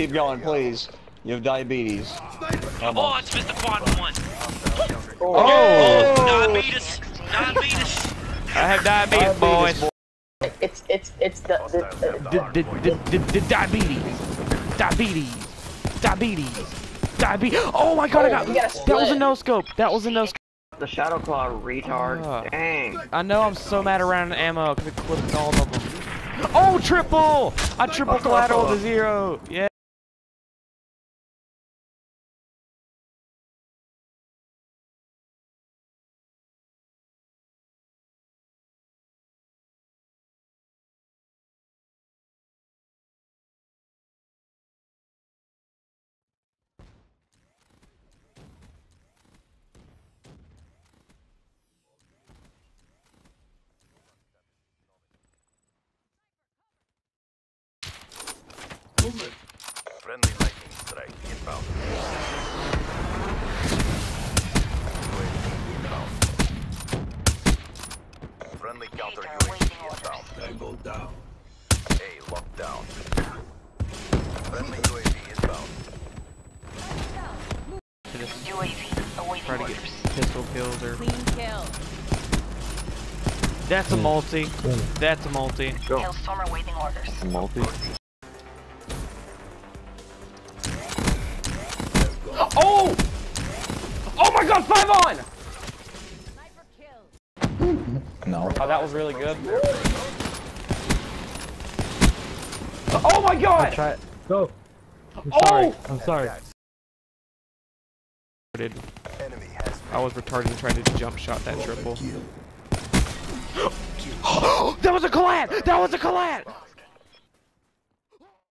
Keep going, please. You have diabetes. Oh, it's Mr. Quantum 1. Oh! Diabetes. Diabetes. I have diabetes, boys. It's the diabetes. Oh my god, I got that was a no scope. That was a no scope. The Shadow Claw retard. Dang. I know I'm so mad around ammo because I clipped all of them. Oh, triple! I triple collateral to 0. Yeah. Friendly lightning strike inbound. Friendly counter UAV inbound. Tango down. A locked down. Friendly UAV inbound. UAV awaiting Try to orders. get pistol kills or. Clean kill. That's a multi. That's a multi. Hailstorm awaiting orders. Multi. Oh! Oh my god, 5 on! Sniper kill. No. Oh, that was really good. Oh my god! Try it. Go. I'm Oh! sorry. I'm sorry. Enemy has I was retarded trying to jump shot that triple. That was a collat! That was a collat!